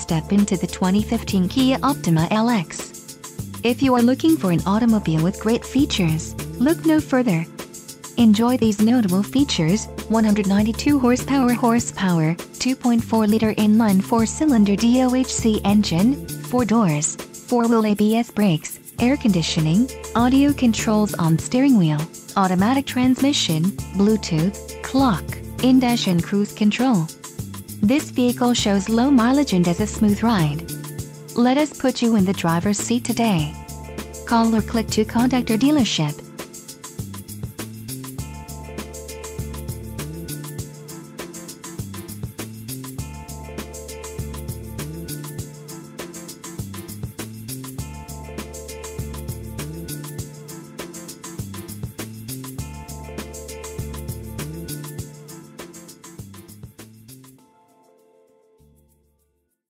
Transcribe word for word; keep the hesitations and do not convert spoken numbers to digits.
step into the twenty fifteen Kia Optima L X. If you are looking for an automobile with great features, look no further. Enjoy these notable features: one hundred ninety-two horsepower horsepower, two point four liter inline four-cylinder D O H C engine, four doors, four-wheel A B S brakes, air conditioning, audio controls on steering wheel, automatic transmission, Bluetooth, clock, in-dash and cruise control. This vehicle shows low mileage and has a smooth ride. Let us put you in the driver's seat today. Call or click to contact our dealership.